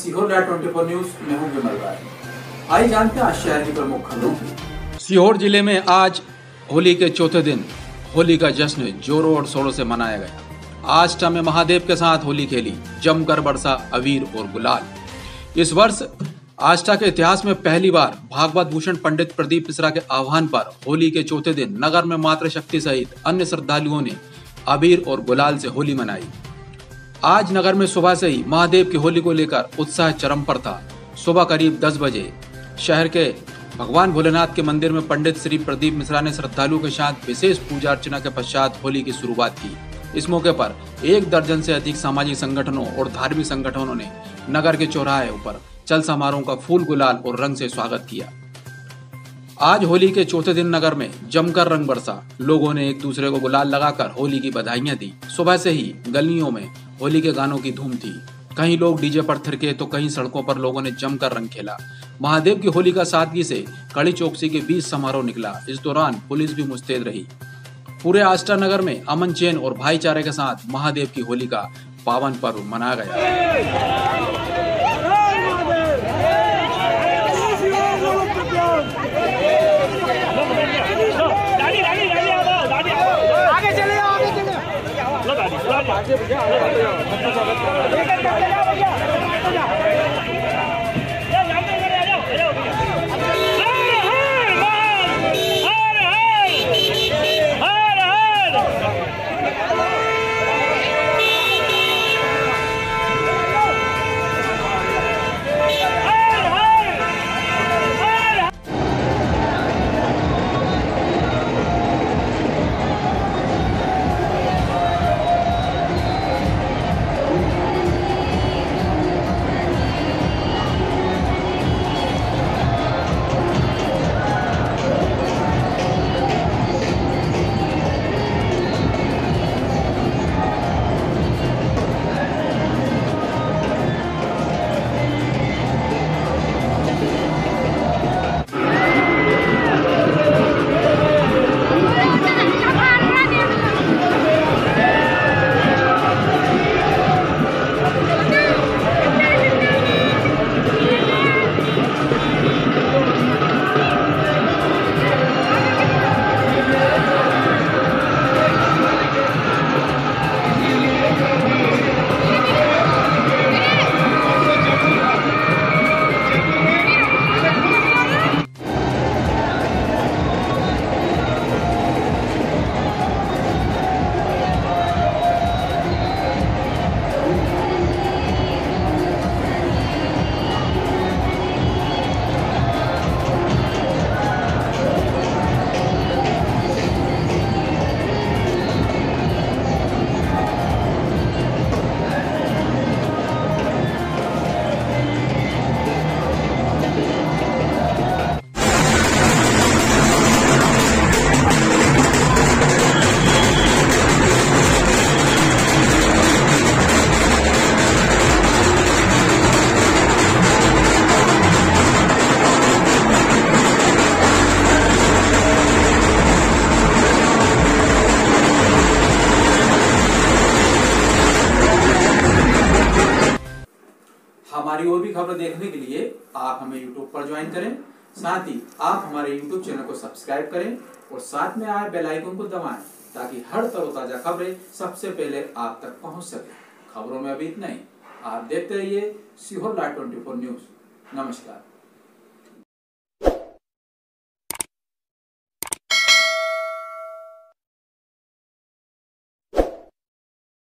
Sehore live 24 news में हूं विमल राय। आइए जानते हैं आज शहर की प्रमुख खबरों की। सीहोर जिले में आज होली के चौथे दिन होली का जश्न जोरों और शोरों से मनाया गया। आष्टा में महादेव के साथ होली खेली, जमकर बरसा अबीर और गुलाल। इस वर्ष आष्टा के इतिहास में पहली बार भागवत भूषण पंडित प्रदीप मिश्रा के आह्वान पर होली के चौथे दिन नगर में मातृशक्ति सहित अन्य श्रद्धालुओं ने अबीर और गुलाल से होली मनाई। आज नगर में सुबह से ही महादेव की होली को लेकर उत्साह चरम पर था। सुबह करीब 10 बजे शहर के भगवान भोलेनाथ के मंदिर में पंडित श्री प्रदीप मिश्रा ने श्रद्धालुओं के साथ विशेष पूजा अर्चना के पश्चात होली की शुरुआत की। इस मौके पर 1 दर्जन से अधिक सामाजिक संगठनों और धार्मिक संगठनों ने नगर के चौराहे पर चल समारोह का फूल गुलाल और रंग से स्वागत किया। आज होली के चौथे दिन नगर में जमकर रंग बरसा। लोगों ने एक दूसरे को गुलाल लगाकर होली की बधाइयां दी। सुबह से ही गलियों में होली के गानों की धूम थी। कहीं लोग डीजे पर थिरके तो कहीं सड़कों पर लोगों ने जमकर रंग खेला। महादेव की होली का सादगी से कड़ी चौकसी के बीच समारोह निकला। इस दौरान पुलिस भी मुस्तैद रही। पूरे आष्टा नगर में अमन चैन और भाईचारे के साथ महादेव की होली का पावन पर्व मनाया गया। हमारी और भी खबर देखने के लिए आप हमें YouTube पर ज्वाइन करें। साथ ही आप हमारे YouTube चैनल को सब्सक्राइब करें और साथ में आए बेल आइकन को दबाएं ताकि हर तरोताजा खबरें सबसे पहले आप तक पहुंच सके। खबरों में अभी इतना ही। आप देखते रहिए सीहोर लाइव 24 न्यूज। नमस्कार।